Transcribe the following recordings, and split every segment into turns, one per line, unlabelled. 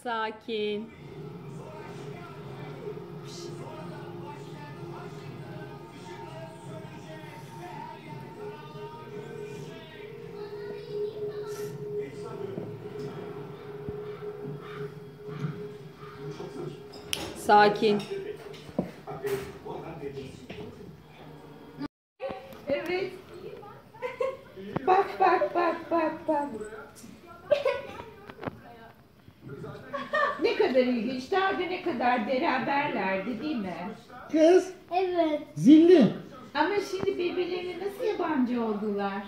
Sakin. Sakin.
Evet. Bak bak bak bak bak. Ne kadar ilginç. Daha da ne kadar beraberlerdi değil mi?
Kız.
Evet.
Zilli.
Ama şimdi birbirlerine nasıl yabancı oldular?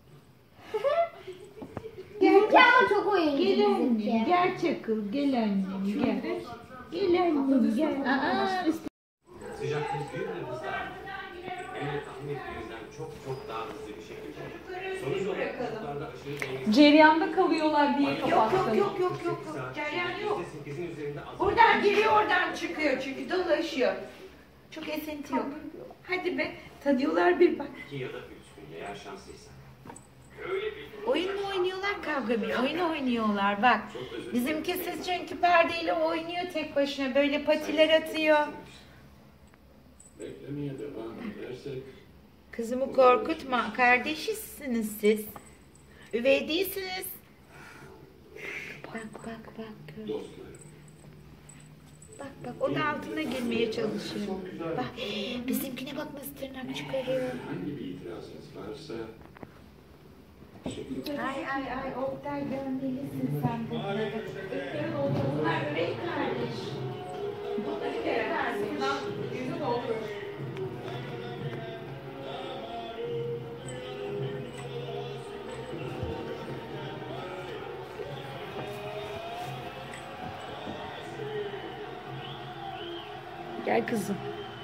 Bizimki ama çok oyuncu
Gel annem,
bizimki.
gel Çakıl, gel annem, gel. Gel annem, gel.
Sıcaklık büyük bir hızla. Hem de tahmin ettiğinizden çok çok daha hızlı bir şekilde. Sonuç olarak çocuklarda aşırı dengesiz.
Ceryanda kalıyorlar diye kapattım.
Yok. Ceryan yok.
%8'in üzerinde azalma.
Oradan giriyor, oradan çıkıyor çünkü dolaşıyor. Çok esinti yok. Hadi be, tadıyorlar bir bak.
2 ya da 3 gün eğer şanslıysan. Öyle bir
Oyun mu oynuyorlar, kavga mı? Oyun oynuyorlar bak. Bizimki siz çünkü perdeyle oynuyor tek başına, böyle patiler atıyor.
beklemeye devam edersek
Kızımı korkutma, kardeşisiniz siz. Üvey değilsiniz. Bak.
dostlarım.
Bak, o da altına girmeye çalışıyor. Bak, bizimkine bak nasıl tırnak çıkarıyor.
Hangi bir itirazınız varsa
Ay, Oktay görmelisin sen bunları. Bunlar üvey kardeş. Bunlar üvey kardeş. Yüzü doldurur. Gel kızım.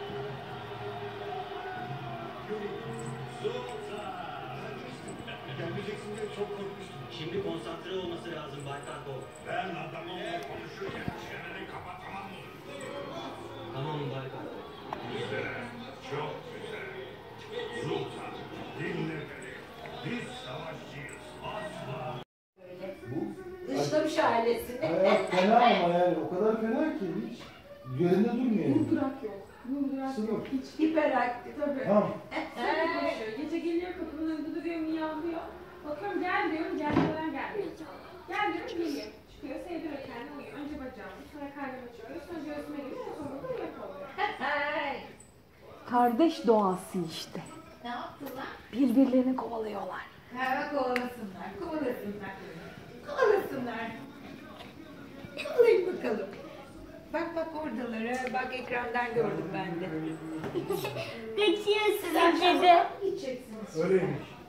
Gelmeyeceksin diye çok korkmuştum.
Şimdi konsantre olması lazım Bay Karkov.
Ben adamımla konuşurken çeneni kapatamam mı?
Tamam Bay Karkov.
Güzel, çok güzel. Sultan, dinle beni. Biz savaşçıyız, asla.
Dışlamış ailesini.
Hayat fena ama yani o kadar fena ki hiç yerinde durmuyor.
Durdurak yok. Durdurak
Sınıf.
yok. Hiç
Hiperaktif.
tabii.
Tamam.
Sürekli koşuyor. Gece geliyor kapının önünde duruyor, miyavlıyor. Bakıyorum gel diyorum, gelmeden gelmiyor. Gel diyorum, geliyor. Çıkıyor, sevdiriyor kendini, uyuyor. Önce bacağımı, sonra karnımı açıyor, sonra göğsüme geliyor, sonra da uyuyakalıyor.
Kardeş doğası işte.
Ne yaptılar?
Birbirlerini kovalıyorlar.
Kovalasınlar. Kovalayın bakalım. Bak oradaları. Bak ekrandan gördüm ben de.
Kaçıyor sizin dedi.
Yiyeceksiniz.
Öyleymiş.